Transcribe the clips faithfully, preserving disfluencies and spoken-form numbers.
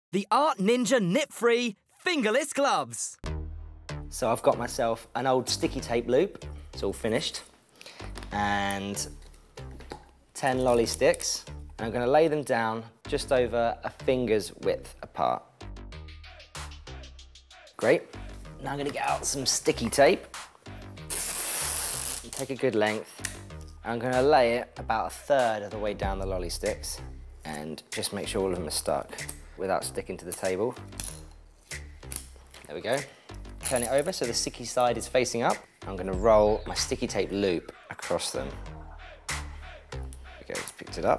The Art Ninja Nip-Free Fingerless Gloves. So I've got myself an old sticky tape loop. It's all finished. And ten lolly sticks. And I'm going to lay them down just over a finger's width apart. Great. Now I'm going to get out some sticky tape. Take a good length. I'm going to lay it about a third of the way down the lolly sticks and just make sure all of them are stuck without sticking to the table. There we go. Turn it over so the sticky side is facing up. I'm going to roll my sticky tape loop across them. There we go, just picked it up.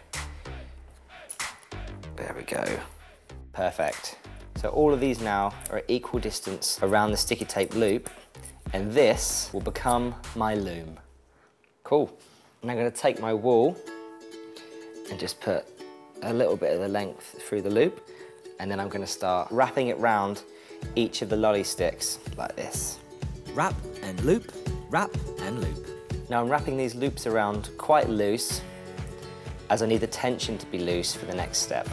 There we go. Perfect. So all of these now are at equal distance around the sticky tape loop, and this will become my loom. Cool. And I'm going to take my wool and just put a little bit of the length through the loop, and then I'm going to start wrapping it round each of the lolly sticks like this. Wrap and loop, wrap and loop. Now I'm wrapping these loops around quite loose, as I need the tension to be loose for the next step.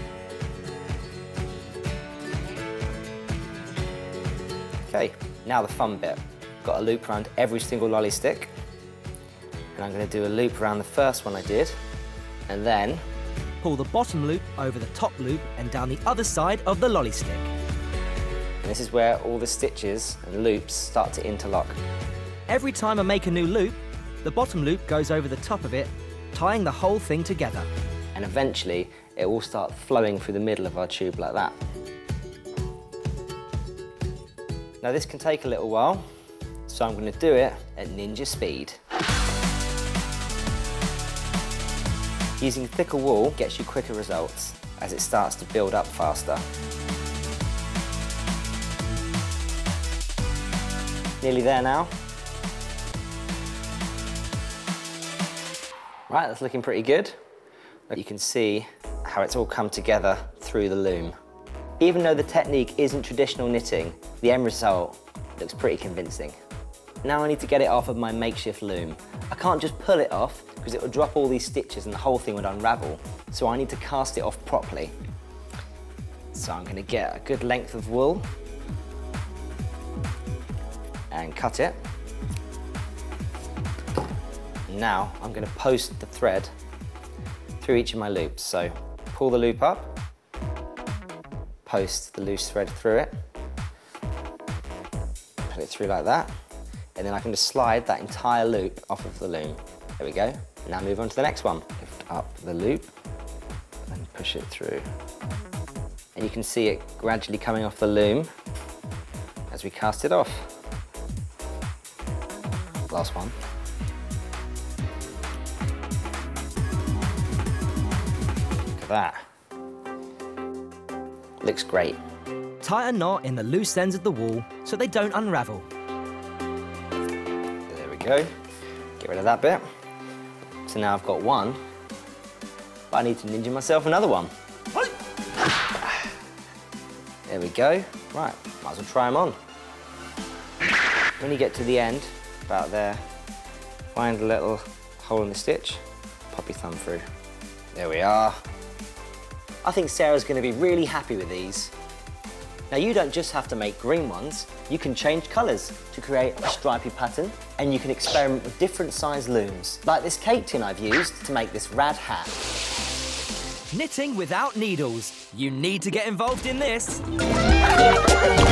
Okay, now the fun bit. Got a loop around every single lolly stick, and I'm going to do a loop around the first one I did, and then pull the bottom loop over the top loop and down the other side of the lolly stick. And this is where all the stitches and loops start to interlock. Every time I make a new loop, the bottom loop goes over the top of it, tying the whole thing together. And eventually, it will start flowing through the middle of our tube like that. Now this can take a little while, so I'm going to do it at ninja speed. Using thicker wool gets you quicker results as it starts to build up faster. Nearly there now. Right, that's looking pretty good. You can see how it's all come together through the loom. Even though the technique isn't traditional knitting, the end result looks pretty convincing. Now I need to get it off of my makeshift loom. I can't just pull it off because it would drop all these stitches and the whole thing would unravel. So I need to cast it off properly. So I'm going to get a good length of wool and cut it. Now I'm going to post the thread through each of my loops. So pull the loop up, post the loose thread through it, put it through like that, and then I can just slide that entire loop off of the loom. There we go. Now move on to the next one. Lift up the loop and push it through. And you can see it gradually coming off the loom as we cast it off. Last one. Look at that. Looks great. Tie a knot in the loose ends of the wool so they don't unravel. There we go. Get rid of that bit. So now I've got one, but I need to ninja myself another one. There we go. Right, might as well try them on. When you get to the end, about there, find a little hole in the stitch, pop your thumb through. There we are. I think Sarah's going to be really happy with these. Now you don't just have to make green ones, you can change colours to create a stripy pattern, and you can experiment with different size looms, like this cake tin I've used to make this rad hat. Knitting without needles. You need to get involved in this.